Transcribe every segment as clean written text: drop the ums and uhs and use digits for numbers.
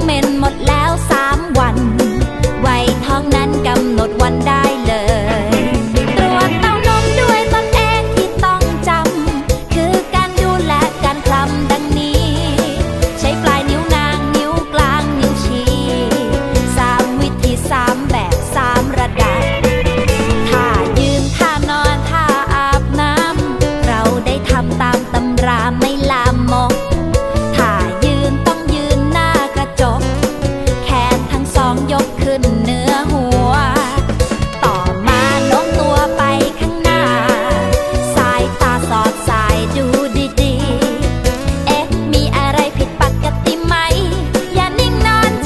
เมนหมดแล้ว3 วันไว้ท้องนั้นกำหนดวันได้เลยตรวจเต้านมด้วยตนเองที่ต้องจำคือการดูแลการคลำดังนี้ใช้ปลายนิ้วนางนิ้วกลางนิ้วชี้3 วิธี3 แบบ3 ระดับท่ายืนท่านอนท่าอาบน้ำเราได้ทำตามตำราไม่ลามกท่ายืนต้องยืนหน้ากระจกแขนทั้ง2ยกขึ้นเหนือหัวต่อมาโน้มตัวไปข้างหน้าสายตาสอดสายดูดีๆเอ๊ะมีอะไรผิดปกติไหมอย่านิ่งนอนใจ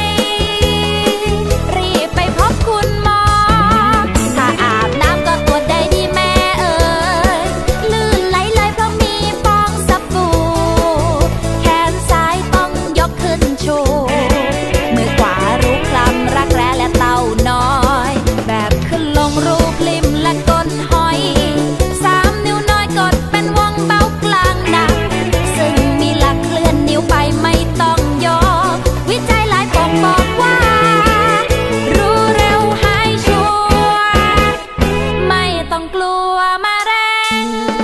รีบไปพบคุณหมอถ้าอาบน้ำก็ตรวจได้ดีแม่เอ๋ยลื่นไหลเลยเพราะมีฟองสบู่แขนซ้ายต้องยกขึ้นชูมือขวารูปคลำรักแร้และเต้าน้อยแบบขึ้นลงรูปริมและก้นหอย3 นิ้วน้อยกดเป็นวงเบากลางหนักซึ่งมีหลักเคลื่อนนิ้วไปไม่ต้องยกวิจัยหลายปกบอกว่ารู้เร็วหายชัวร์ไม่ต้องกลัวมะเร็ง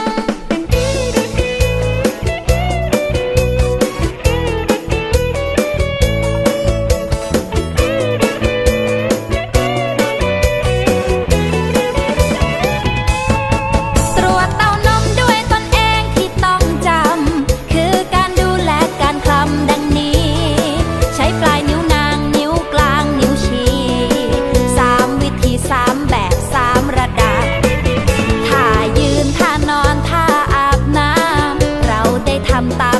ตรวจเต้านมด้วยตนเองที่ต้องจำคือการดูแลการคลำดังนี้ใช้ปลายนิ้วนางนิ้วกลางนิ้วชี้3 วิธี3 แบบ3 ระดับท่ายืนท่านอนท่าอาบน้ำเราได้ทำตาม